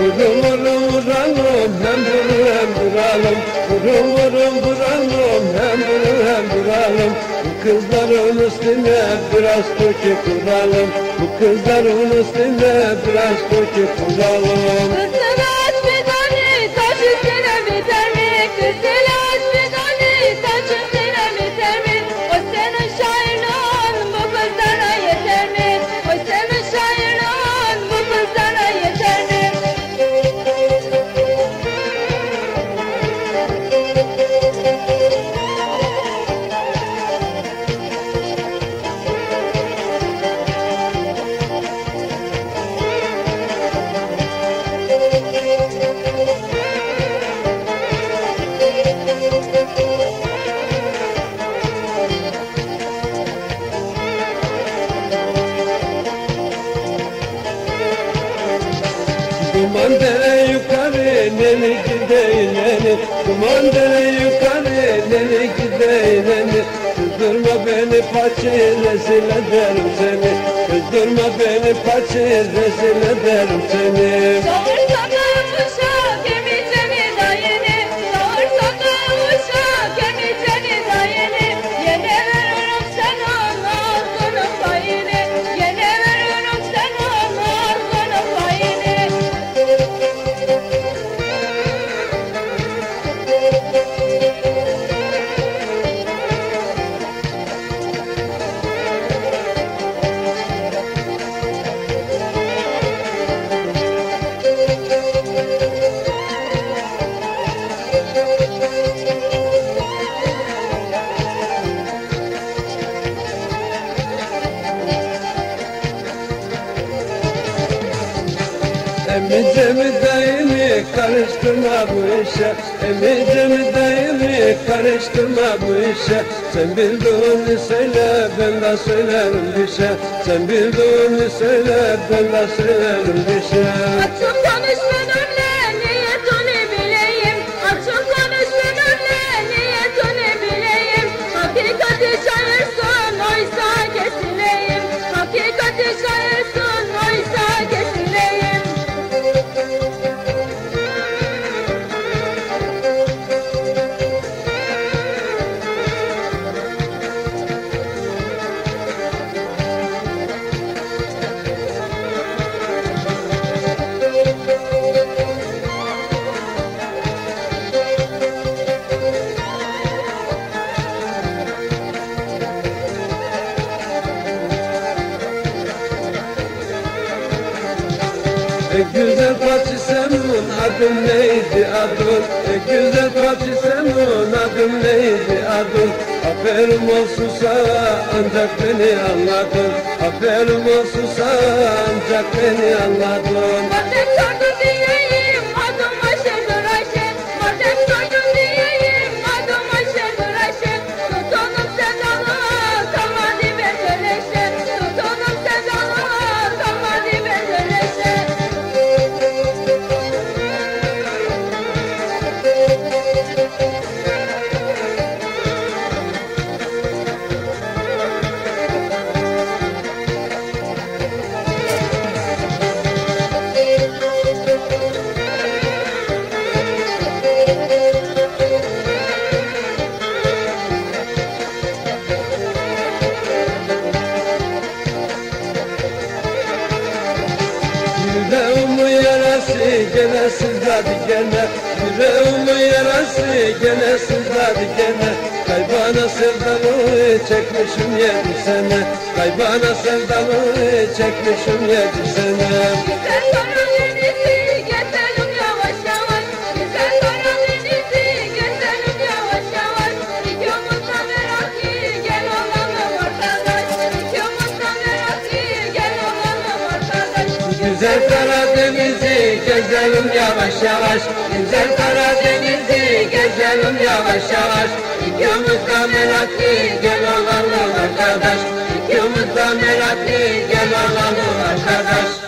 Vurum vurum vuralım, hem vurur hem vuralım. Vurum vurum vuralım, hem vurur hem vuralım. Bu kızların üstüne biraz koki kuralım. Bu kızların üstüne biraz koki kuralım. Kızılaç fidani taş üstüne biter mi? Kızılaç fidani taş üstüne biter mi? O senin şairliğin bu kızlara yeter mi? O senin şairliğin bu kızlara yeter mi? Duman dere yukarı, neni gideyim. Duman dere yukarı, neni gideyim. Kızdırma beni paçı, rezil ederim seni. Kızdırma beni paçı, rezil ederim seni. Çağırsa da uşak emiceni dayını. Çağırsa da uşak emiceni dayını. Yine veririm sana ağzının payını. Yine veririm sana ağzının payını. Emicemi dayını karıştırma bu işe. Emicemi dayını karıştırma bu işe. Sen bildiğini söyle, ben de söylerim bir şey. Sen bildiğini söyle, ben de söylerim bir şey. Açık konuş benimle niyetini bileyim. Açık konuş benimle niyetini bileyim. Hakikati şairsin oysa kesileyim. Hakikati şairsin oysa kesileyim. Güzel parça senin adın neydi adın? Güzel parça senin adın neydi adın? Aferin olsun sana ancak beni anladın. Aferin olsun sana ancak beni anladın. Madem sordun diyeyim adım Ayşe'dir Ayşe. Madem sordun diyeyim adım Ayşe'dir Ayşe. Tutunum sevdalı tam hadi ben döneşe. Tutunum sevdalı tam hadi ben döneşe. Yüreğimin yarası gene sızladı gene. Yüreğimin yarası gene sızladı gene. Kaybana sevdalı çekmişim 7 sene. Kaybana sevdalı çekmişim 7 sene. Güzel kara denizi gezelim yavaş yavaş. Güzel kara denizi gezelim yavaş yavaş. İkimiz de merak ki gel olalım arkadaş. İkimiz de merak ki gel olalım arkadaş. Güzel Karadeniz'i gezelim yavaş yavaş. Güzel Karadeniz'i gezelim yavaş yavaş. İkimiz de meraklı gel olalım arkadaş. İkimiz de meraklı gel olalım arkadaş.